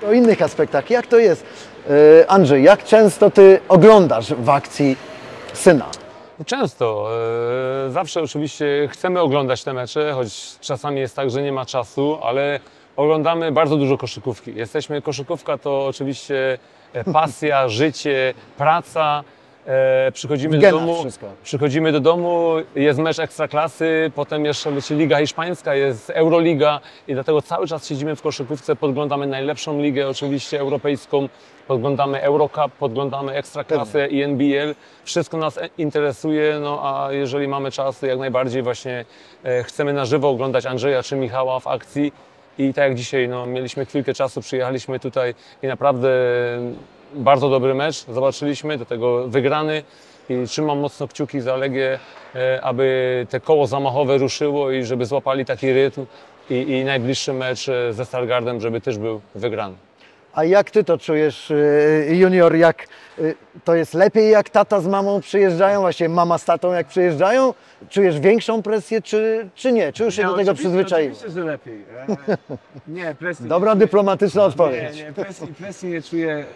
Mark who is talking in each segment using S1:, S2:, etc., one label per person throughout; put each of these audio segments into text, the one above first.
S1: O innych aspektach. Jak to jest? Andrzej, jak często Ty oglądasz w akcji syna?
S2: Często. Zawsze oczywiście chcemy oglądać te mecze, choć czasami jest tak, że nie ma czasu, ale oglądamy bardzo dużo koszykówki. Koszykówka to oczywiście pasja, życie, praca. Przychodzimy do domu, jest mecz Ekstraklasy, potem jeszcze Liga Hiszpańska, jest Euroliga i dlatego cały czas siedzimy w koszykówce, podglądamy najlepszą ligę oczywiście europejską, podglądamy Eurocup, podglądamy Ekstraklasę i NBL. Wszystko nas interesuje, no a jeżeli mamy czas, jak najbardziej właśnie chcemy na żywo oglądać Andrzeja czy Michała w akcji. I tak jak dzisiaj, no, mieliśmy chwilkę czasu, przyjechaliśmy tutaj i naprawdę bardzo dobry mecz zobaczyliśmy, do tego wygrany i trzymam mocno kciuki za Legię, aby te koło zamachowe ruszyło i żeby złapali taki rytm i najbliższy mecz ze Stargardem, żeby też był wygrany.
S1: A jak Ty to czujesz, Junior, jak to jest lepiej, jak tata z mamą przyjeżdżają, właśnie mama z tatą jak przyjeżdżają? Czujesz większą presję, czy nie? Czy już się do tego przyzwyczaiłeś?
S3: Oczywiście, że lepiej. Nie, presji
S1: Dobra,
S3: nie
S1: dyplomatyczna odpowiedź.
S3: Nie, presji nie czuję.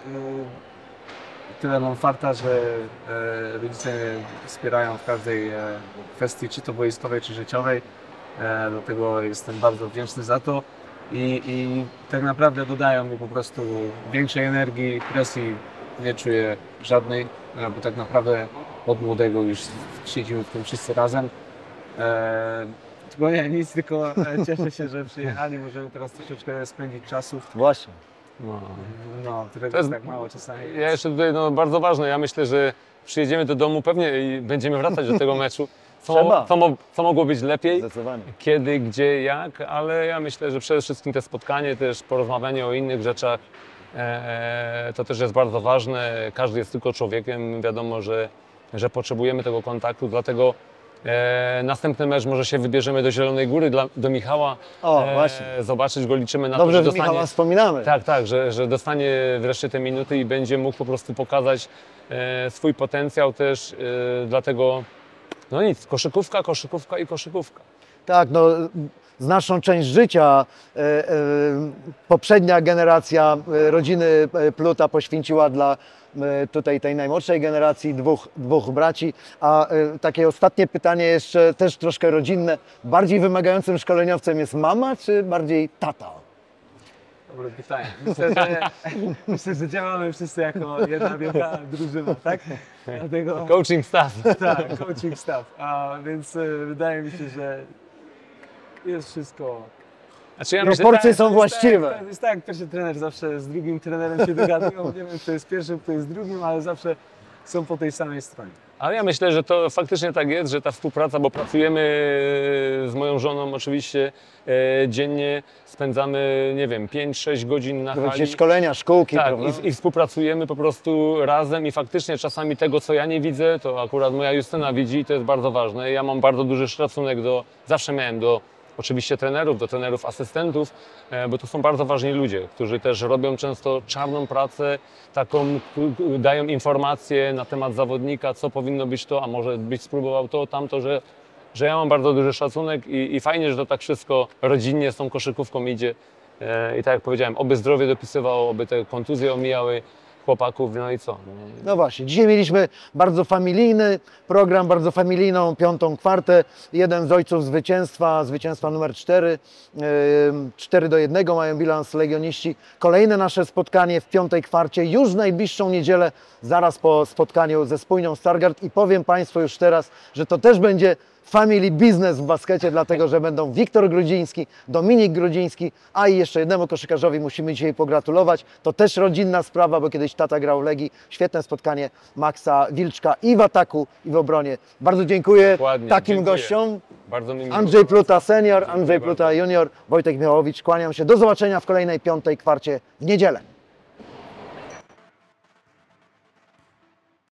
S3: Tyle mam farta, że rodzice mnie wspierają w każdej kwestii, czy to boiskowej, czy życiowej. Dlatego jestem bardzo wdzięczny za to. I tak naprawdę dodają mi po prostu większej energii, presji nie czuję żadnej, bo tak naprawdę od młodego już siedzimy w tym wszyscy razem. Tylko nie, nic, tylko cieszę się, że przyjechali, możemy teraz troszeczkę spędzić czasu.
S1: Właśnie.
S3: No, to jest tak mało czasami.
S2: Ja jeszcze tutaj, no, bardzo ważne, ja myślę, że przyjedziemy do domu pewnie i będziemy wracać do tego meczu. Co mogło być lepiej, kiedy, gdzie, jak, ale ja myślę, że przede wszystkim te spotkanie, też porozmawianie o innych rzeczach, to też jest bardzo ważne. Każdy jest tylko człowiekiem, wiadomo, że potrzebujemy tego kontaktu, dlatego następny mecz może się wybierzemy do Zielonej Góry, do Michała,
S1: właśnie.
S2: Zobaczyć go, liczymy na
S1: Dobrze,
S2: to, że
S1: dostanie... Michała wspominamy.
S2: Tak, że dostanie wreszcie te minuty i będzie mógł po prostu pokazać swój potencjał też, dlatego no nic, koszykówka, koszykówka i koszykówka.
S1: Tak, no znaczną część życia poprzednia generacja rodziny Pluta poświęciła dla tutaj tej najmłodszej generacji, dwóch braci. A takie ostatnie pytanie jeszcze też troszkę rodzinne. Bardziej wymagającym szkoleniowcem jest mama, czy bardziej tata?
S3: Dobre pytanie. Myślę, że działamy wszyscy jako jedna wielka drużyna, tak? Dlatego,
S2: coaching staff.
S3: Tak, coaching staff. Więc wydaje mi się, że jest wszystko...
S1: Znaczy ja proporcje są właściwe.
S3: To jest tak, pierwszy trener zawsze z drugim trenerem się dogadują. Nie wiem, kto jest pierwszym, kto jest drugim, ale zawsze są po tej samej stronie.
S2: Ale ja myślę, że to faktycznie tak jest, że ta współpraca, bo pracujemy z moją żoną oczywiście dziennie, spędzamy, nie wiem, 5-6 godzin na hali.
S1: Szkolenia, szkółki,
S2: tak,
S1: prawda?
S2: I współpracujemy po prostu razem i faktycznie czasami tego, co ja nie widzę, to akurat moja Justyna widzi i to jest bardzo ważne. Ja mam bardzo duży szacunek zawsze miałem do oczywiście trenerów, do trenerów asystentów, bo to są bardzo ważni ludzie, którzy też robią często czarną pracę, taką, dają informacje na temat zawodnika, co powinno być to, a może byś spróbował to, tamto, że ja mam bardzo duży szacunek i fajnie, że to tak wszystko rodzinnie z tą koszykówką idzie. I tak jak powiedziałem, oby zdrowie dopisywało, oby te kontuzje omijały chłopaków, no i co?
S1: No właśnie, dzisiaj mieliśmy bardzo familijny program, bardzo familijną piątą kwartę. Jeden z ojców zwycięstwa numer 4, 4-1 mają bilans legioniści. Kolejne nasze spotkanie w piątej kwarcie, już w najbliższą niedzielę, zaraz po spotkaniu ze Spójnią Stargard i powiem Państwu już teraz, że to też będzie family business w baskecie, dlatego że będą Wiktor Grudziński, Dominik Grudziński, a i jeszcze jednemu koszykarzowi musimy dzisiaj pogratulować. To też rodzinna sprawa, bo kiedyś tata grał w Legii. Świetne spotkanie Maxa Wilczka i w ataku, i w obronie. Bardzo dziękuję takim gościom.
S2: Bardzo mi miło.
S1: Andrzej Pluta senior, Andrzej Pluta junior, Wojtek Michałowicz. Kłaniam się. Do zobaczenia w kolejnej piątej kwarcie w niedzielę.